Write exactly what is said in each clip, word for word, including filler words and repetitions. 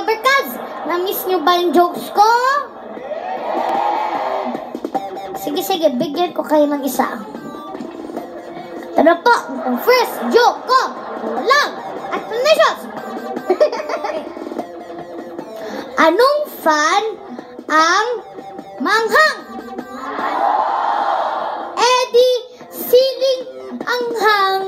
number cards. Na-miss nyo ba yung jokes ko? Sige, sige, bigyan ko kayo ng isa. Ito na po, ang first joke ko. Walang explanations. Anong fan ang manghang? Eddie, siling anghang.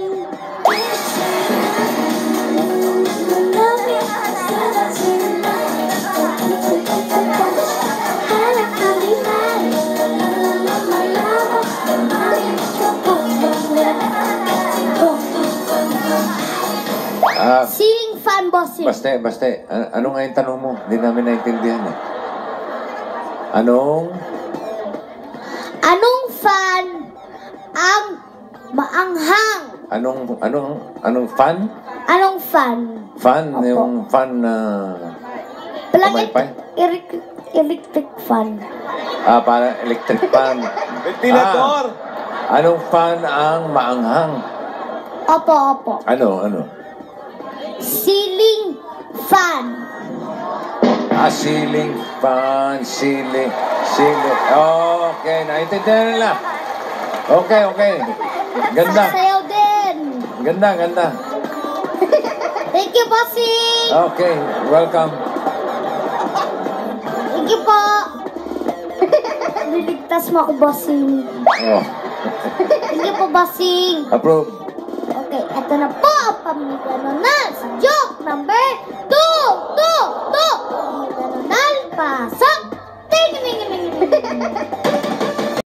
Ah, Siling fan, bossing. Baste, baste. An ano nga yung tanong mo? Hindi namin naintindihan eh. Anong? Anong fan ang maanghang? Anong, anong, anong fan? Anong fan? Fan? Opo. Yung fan na... Planet Kumaypay? electric, electric fan. Ah, para electric fan. Ventilador! Ah, anong fan ang maanghang? Opo, opo. Ano, ano? Ceiling fan. Ah, ceiling fan, ceiling, ceiling. Okay, naintindihan nila. Okay, okay. Ganda. Sasayaw din. Ganda, ganda. Thank you, bossing. Okay, welcome. Thank you po. Niligtas mo ako, bossing. Oh, Thank you po, bossing. approve. Okay, eto na po ang pamiganonan sa joke number two, two, two. Pamiganonan, pasok. Ting, ting, ting, ting, ting.